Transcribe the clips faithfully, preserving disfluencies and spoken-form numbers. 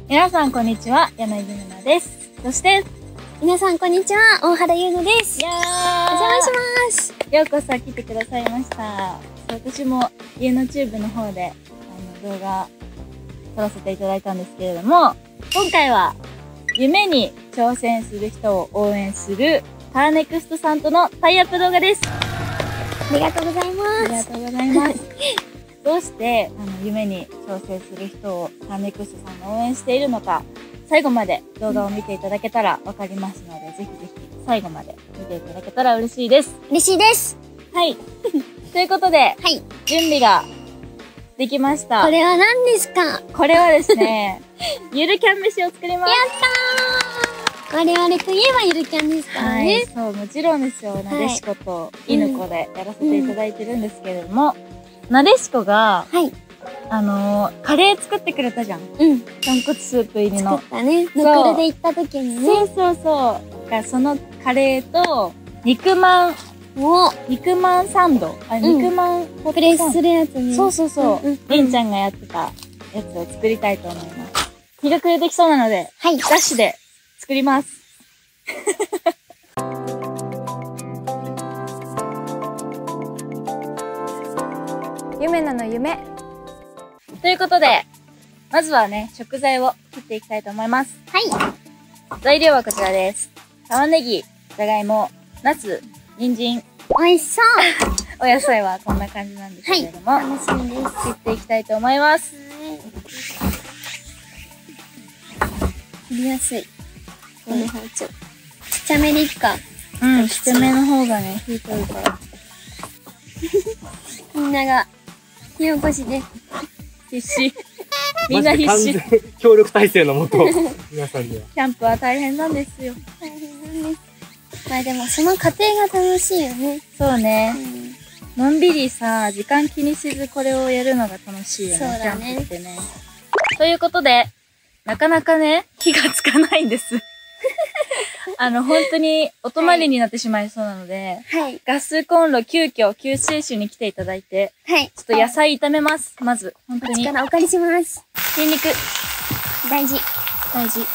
皆さんこんにちは、柳ゆめなです。そして、 皆さんこんにちは、大原優乃です。 いやー、 お邪魔します。 ようこそ来てくださいました。私も YouTube の方であの動画撮らせていただいたんですけれども、今回は夢に挑戦する人を応援するカーネクストさんとのタイアップ動画です。 ありがとうございます。 ありがとうございます。どうしてあの夢に挑戦する人をカーネクストさんが応援しているのか、最後まで動画を見ていただけたらわかりますので、ぜひぜひ最後まで見ていただけたら嬉しいです。 嬉しいです。 はい。ということで、はい、準備ができました。 これは何ですか？ これはですね、ゆるキャン飯を作ります。 やったー！我々といえばゆるキャンですからね。 はい、そう、もちろんですよ。なでしこと犬子でやらせていただいてるんですけれども、うんうん、なでしこが、はい。あのー、カレー作ってくれたじゃん。うん。豚骨スープ入りの。 作ったね。ノクルで行った時にね。 そうそうそう。がそのカレーと、肉まんを、肉まんサンド。あ、うん、肉まんプレスするやつね。 そうそうそう。りんちゃんがやってたやつを作りたいと思います。日が暮れてきそうなので、はい。ダッシュで作ります。夢なの夢。ということで、まずはね、食材を切っていきたいと思います。はい。材料はこちらです。玉ねぎ、じゃがいも、ナス、人参。 美味しそう。 お野菜はこんな感じなんですけれども、はい、楽しみです。切っていきたいと思います。 切りやすい。この包丁。ちっちゃめでいくか。 うん、ちっちゃめの方がね、火通るから。 みんなが、火起こしで。 必死。みんな必死。 協力体制のもと、皆さんでは。 キャンプは大変なんですよ。 大変なんです。まあでも、その過程が楽しいよね。 そうね。うん、のんびりさ、時間気にせずこれをやるのが楽しいよね。そうだね。キャンプってね。ということで、なかなかね、火がつかないんです。あの、本当にお泊まりになってしまいそうなので、はい。ガスコンロ急遽救世主に来ていただいて、はい。ちょっと野菜炒めます。まず、本当に。 力お借りします。 ニンニク。 大事。 大事。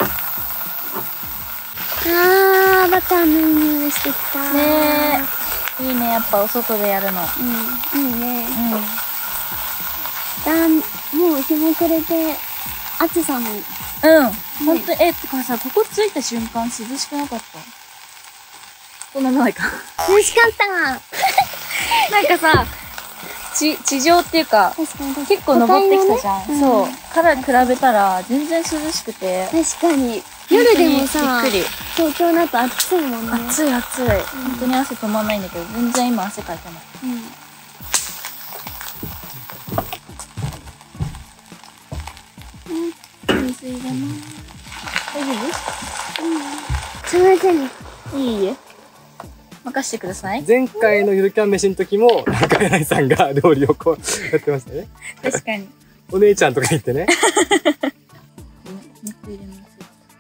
あー、バターの匂いしてきた。 ねえ。いいね、やっぱお外でやるの。 うん、いいね。うん。だん、もう日も暮れて、暑さも。 うん。ほんと、え、てかさ、ここ着いた瞬間涼しくなかった？そんなないか。 涼しかったなんかさ、地、地上っていうか、確かに結構登ってきたじゃん。ね、そう。から比べたら、全然涼しくて。 確かに。夜でもさ、びっくり。東京だと暑いもんね。 暑い暑い。本当に汗止まんないんだけど、全然今汗かいてない。うん。水入れます。大丈夫？うん。 すみませんね。 いいえ。任してください。 前回のゆるキャン飯の時も、中柳さんが料理をこう、やってましたね。 確かに。 お姉ちゃんとか言ってね。 肉入れます。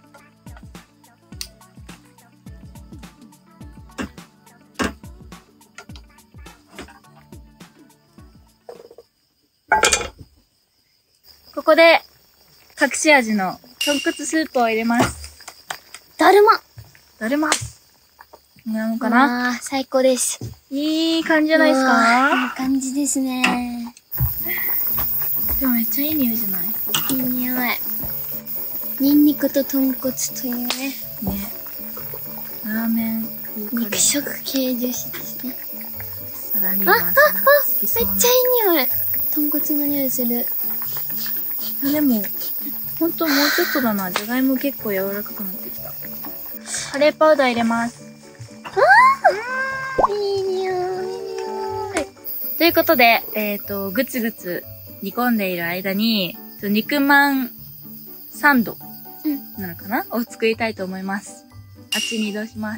ここで、隠し味の豚骨スープを入れます。 だるまだるまなのかな？ あー、最高です。 いい感じじゃないですか？ いい感じですね。 でもめっちゃいい匂いじゃない？ いい匂い。ニンニクと豚骨というね。ね。 ラーメン風肉食系女子ですね。 サラリーマンさんが好きそうな。 めっちゃいい匂い。豚骨の匂いする。 でも、ほんともうちょっとだな。じゃがいも結構柔らかくなってきた。カレーパウダー入れます。 あー、いい匂い。 ということで、えっと、ぐつぐつ煮込んでいる間に、肉まんサンドなのかな、うん、を作りたいと思います。あっちに移動します。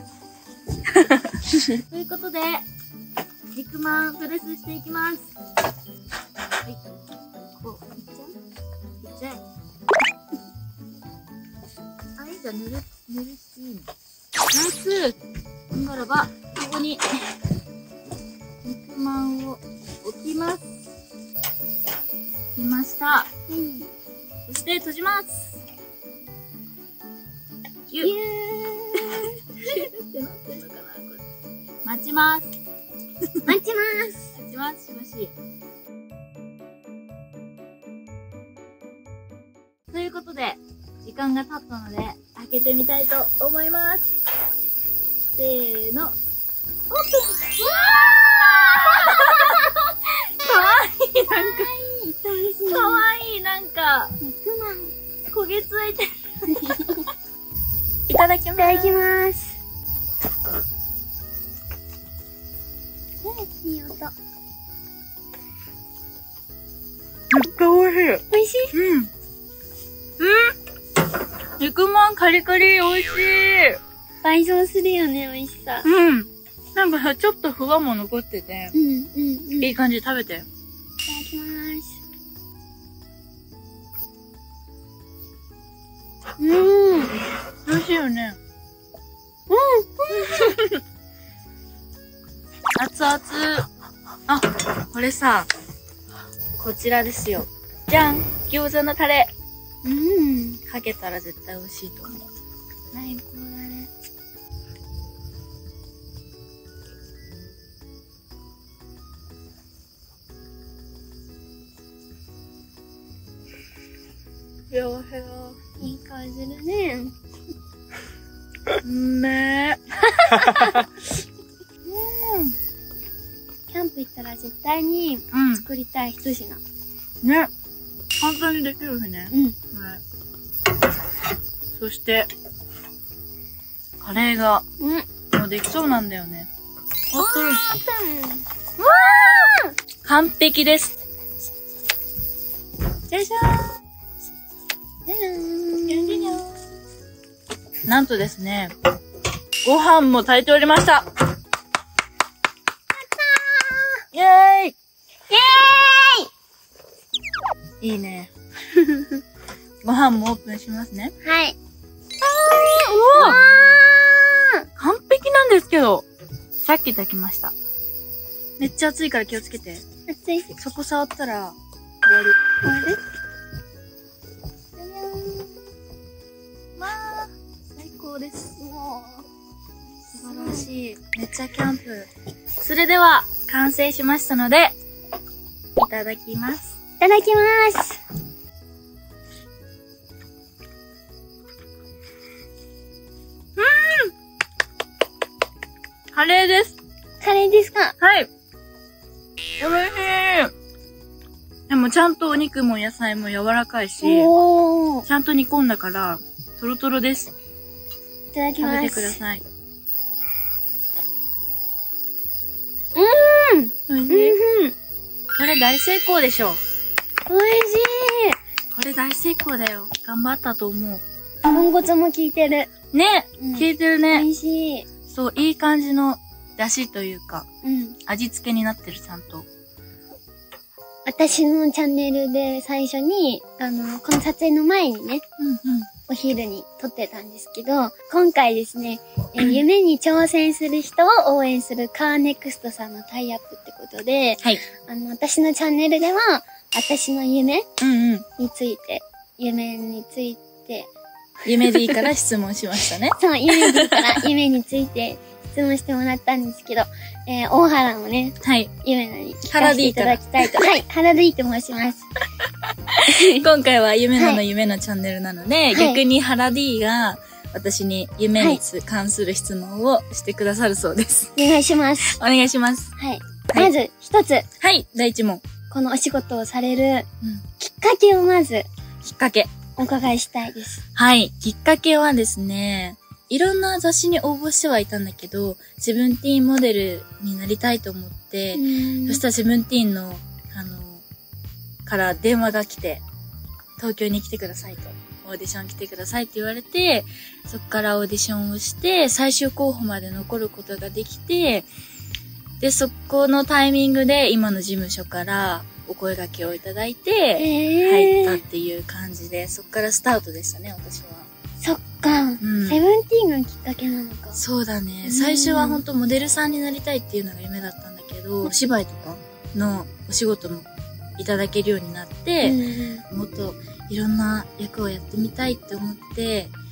ということで、肉まんプレスしていきます。はい。こう、いっちゃう？いっちゃえ。あ、いいじゃん、ぬる、ぬるしていいの。ナイス！ならば、ここに、肉まんを置きます。置きました。うん。そして閉じます。 ギュッ。ギューってなってんのかなこれ。待ちます。 待ちます。 待ちます、しばし。ということで、時間が経ったので、開けてみたいと思います。せーの。オープン。わーかわいい、なんか。かわいい、なんか。 肉まん。 焦げついてる。いただきます。 いただきます。いい音。 めっちゃ美味しい。 美味しい？ うん。うん。肉まんカリカリ美味しい。 倍増するよね、美味しさ。 うん。なんかさ、ちょっとふわも残ってて、 うん、うん、うん。 いい感じで食べて。 いただきます。うーん。 美味しいよね。 うん。 熱々。あ、これさ、こちらですよ。じゃん！餃子のタレ。 うん。 かけたら絶対美味しいと思う。 最高だね。 ひょひょ。 いい香りするね。 うめー。 うん。キャンプ行ったら絶対にうん。 作りたい一品。 ね。簡単にできるしね。 うん。 はい。そして、カレーが、 うん。 もうできそうなんだよね。あっとる。完璧です。よいしょー。 じゃじゃーん。 なんとですね、ご飯も炊いておりました。やったーイェーイイェーイいいね。ご飯もオープンしますね。 はい。 うわ完璧なんですけど。さっき炊きました。めっちゃ熱いから気をつけて。 熱い。 そこ触ったら終わり。 これでまあ、最高です。素晴らしい。めっちゃキャンプ。それでは、完成しましたので、いただきます。 いただきます。 カレーです。 カレーですか？ はい。おいしい。でもちゃんとお肉も野菜も柔らかいし、 おー。 ちゃんと煮込んだから、トロトロです。 いただきます。 食べてください。 うーん。 おいしい。 うん。 これ大成功でしょ。 おいしこれ大成功だよ。頑張ったと思う。 い。豚骨も効いてる。 ね、 うん効いてる美ね。 味しい。 そう、いい感じの出汁というか、 うん。 味付けになってる、ちゃんと。 私のチャンネルで最初に、あの、この撮影の前にね、 うんうん。 お昼に撮ってたんですけど、今回ですね、えー夢に挑戦する人を応援するカーネクストさんのタイアップってことで、 はい。 あの、私のチャンネルでは、私の夢うんうん。 について、夢について、 夢でいいから質問しましたね。 そう、夢でいいから夢について質問してもらったんですけど、えー、大原もね、 はい。 夢のに聞かせていただきたいと。はい、原でいいと申します。 今回は夢なの夢のチャンネルなので、 い逆にハラ D が私に夢につ関する質問をしてくださるそうです。 お願いします。 お願いします。 はい。 はいまず、一つ、 はい、第一問。 このお仕事をされるうん、 きっかけをまず、 きっかけ。 お伺いしたいです。 はい、きっかけはですね、いろんな雑誌に応募してはいたんだけど、セブンティーンモデルになりたいと思って、そしたらセブンティーンの、あの、から電話が来て、東京に来てくださいと。オーディション来てくださいって言われて、そこからオーディションをして、最終候補まで残ることができて、で、そこのタイミングで今の事務所からお声掛けをいただいて、 えー、 入ったっていう感じで、そこからスタートでしたね、私は。 そっか、 んセブンティーンがきっかけなのか。 そうだね。 うん最初は本当モデルさんになりたいっていうのが夢だったんだけど、お芝居とかのお仕事もいただけるようになって、 うんもっといろんな役をやってみたいって思って、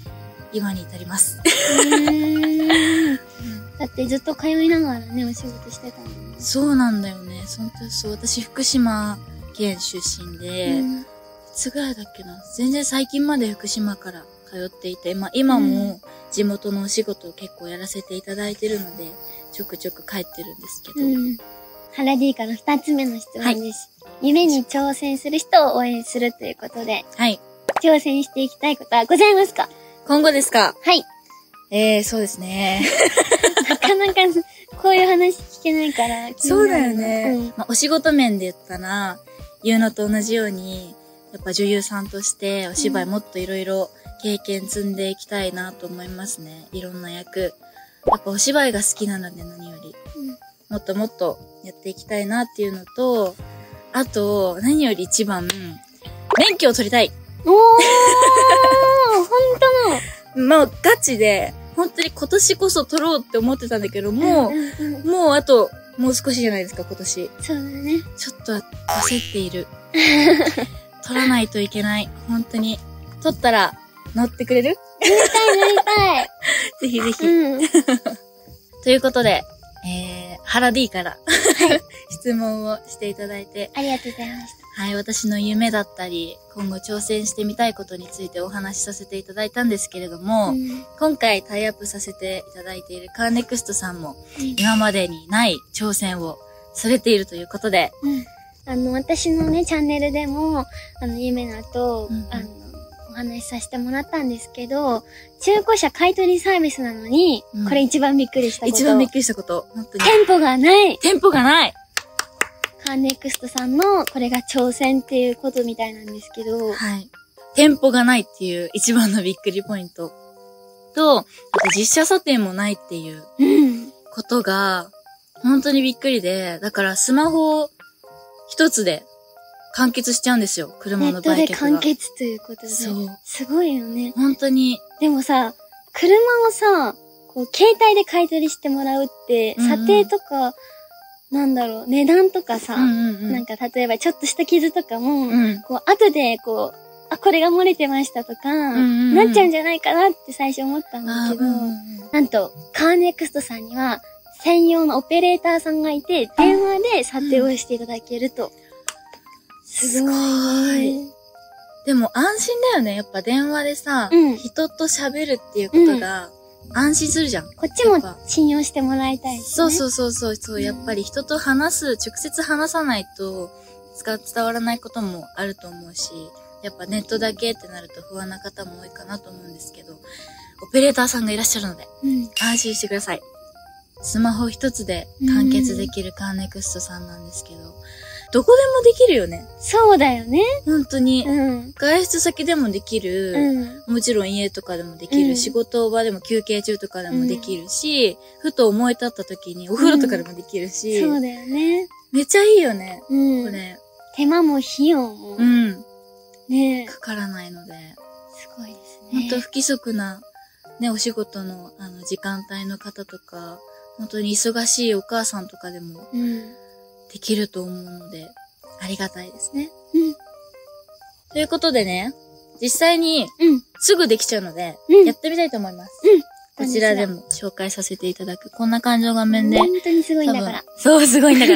今に至ります。 へー。だってずっと通いながらね、お仕事してたのね。 そうなんだよね。そんとそう、私福島県出身で、うん、いつぐらいだっけな。全然最近まで福島から通っていて、まあ今も地元のお仕事を結構やらせていただいてるので、ちょくちょく帰ってるんですけど。うん、 ハラ D から二つ目の質問です。はい、夢に挑戦する人を応援するということで。 はい。 挑戦していきたいことはございますか？ 今後ですか？ はい。 えー、そうですね。 なかなかこういう話聞けないから。 そうだよね。うん、まあ、お仕事面で言ったら、言うのと同じように、やっぱ女優さんとしてお芝居もっといろいろ経験積んでいきたいなと思いますね。いろんな役。やっぱお芝居が好きなので何より。うん、もっともっとやっていきたいなっていうのと、あと、何より一番、免許を取りたい。 おーほんとのまあ、ガチで、本当に今年こそ取ろうって思ってたんだけども、うんうんうん、もうあと、もう少しじゃないですか、今年。 そうだね。 ちょっと焦っている。取らないといけない。本当に。取ったら、乗ってくれる？ 乗りたい乗りたい。 ぜひぜひ。うん、ということで、えー、ハラ D から、はい、質問をしていただいて。 ありがとうございました。 はい、私の夢だったり、今後挑戦してみたいことについてお話しさせていただいたんですけれども、うん、今回タイアップさせていただいているカーネクストさんも、うん、今までにない挑戦をされているということで、 うん、あの、私のね、チャンネルでも、あの、夢の後、うんうん、あの、お話しさせてもらったんですけど、中古車買い取りサービスなのに、うん、これ一番びっくりしたこと。 一番びっくりしたこと。本当に。 店舗がない店舗がないカーネクストさんのこれが挑戦っていうことみたいなんですけど。 はい。店舗がないっていう一番のびっくりポイント。と、あと実写査定もないっていうことが、本当にびっくりで、だからスマホ一つで完結しちゃうんですよ。車の売却が。 ネットで完結ということで。そう。すごいよね。 本当に。 でもさ、車をさ、こう、携帯で買い取りしてもらうって、うんうん、査定とか、なんだろう、値段とかさ、うんうんうん、なんか例えばちょっとした傷とかも、うん、こう、後でこう、あ、これが漏れてましたとか、うんうんうん、なっちゃうんじゃないかなって最初思ったんだけど、うんうんうん、なんと、カーネクストさんには、専用のオペレーターさんがいて、電話で査定をしていただけると。うん、すごい。 すごい。でも安心だよね。やっぱ電話でさ、うん、人と喋るっていうことが、うん安心するじゃん。 こっちも信用してもらいたいし、ね。 そうそうそうそうそう、うん。やっぱり人と話す、直接話さないと伝わらないこともあると思うし、やっぱネットだけってなると不安な方も多いかなと思うんですけど、オペレーターさんがいらっしゃるので、うん、安心してください。スマホ一つで完結できるカーネクストさんなんですけど、どこでもできるよね。 そうだよね。 本当に。うん、外出先でもできる、うん。もちろん家とかでもできる。うん、仕事場でも休憩中とかでもできるし、うん、ふと思い立った時にお風呂とかでもできるし。 うん、そうだよね。 めっちゃいいよね。うん、これ。 手間も費用も。うん。ねえ。 かからないので。 すごいですね。 本当不規則な、ね、お仕事の、あの、時間帯の方とか、本当に忙しいお母さんとかでも、うん。できると思うので、ありがたいですね。うん。ということでね、実際に、うん。すぐできちゃうので、うん、やってみたいと思います。うん。こちらでも紹介させていただく。こんな感じの画面で。 本当にすごいんだから。 そう、すごいんだから。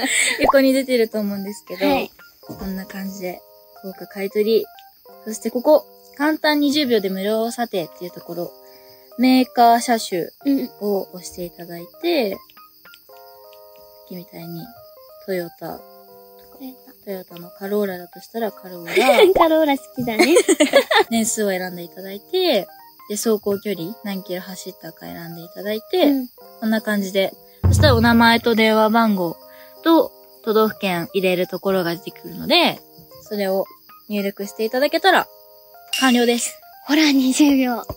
横に出てると思うんですけど、はい、こんな感じで、高価買い取り。そしてここ、簡単にじゅうびょうで無料査定っていうところ、メーカー車種を押していただいて、うん、さっきみたいに、トヨタとか、トヨタのカローラだとしたらカローラ。 カローラ好きだね。 年数を選んでいただいて、で、走行距離、何キロ走ったか選んでいただいて、うん、こんな感じで、そしたらお名前と電話番号と都道府県入れるところが出てくるので、それを入力していただけたら完了です。 ほら、にじゅうびょう。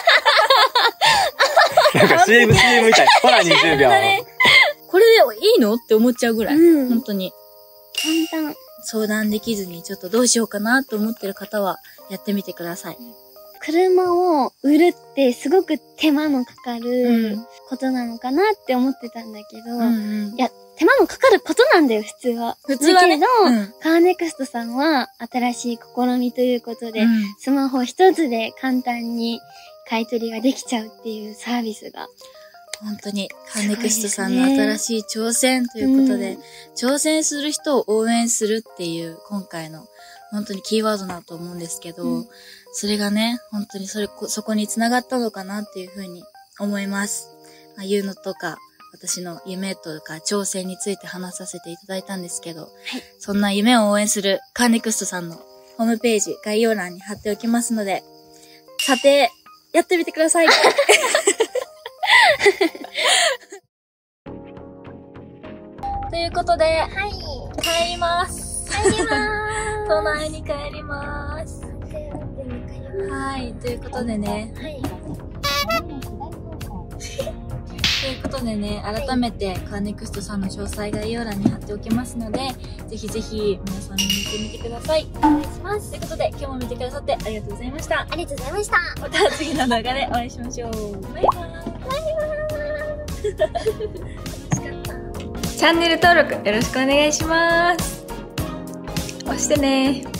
なんか シーエム、シーエム みたい。ほら、にじゅうびょう。ね、 これでいいのって思っちゃうぐらい。うん、本当に。 簡単。 相談できずにちょっとどうしようかなと思ってる方はやってみてください。 車を売るってすごく手間のかかることなのかなって思ってたんだけど、うんうん、いや、手間のかかることなんだよ、普通は。 普通はね。 だけど、 うん、 カーネクストさんは新しい試みということで、うん、スマホ一つで簡単に買い取りができちゃうっていうサービスが。 本当に、カーネクストさんの新しい挑戦ということで、うん、挑戦する人を応援するっていう、今回の、本当にキーワードだと思うんですけど、うん、それがね、本当にそれ、そこに繋がったのかなっていうふうに思います。まあ、言うのとか、私の夢とか挑戦について話させていただいたんですけど、はい、そんな夢を応援するカーネクストさんのホームページ、概要欄に貼っておきますので、査定、やってみてください。ということで、はい、帰ります。 帰りまーす。 都内に帰ります。はい、ということでね。はい。ということでね、改めてカーネクストさんの詳細概要欄に貼っておきますので、ぜひぜひ皆さん見てみてください。 お願いします。 ということで、今日も見てくださってありがとうございました。 ありがとうございました。 また次の動画でお会いしましょう。バイバーイ。バイバーイ。楽しかった。チャンネル登録よろしくお願いします。押してね。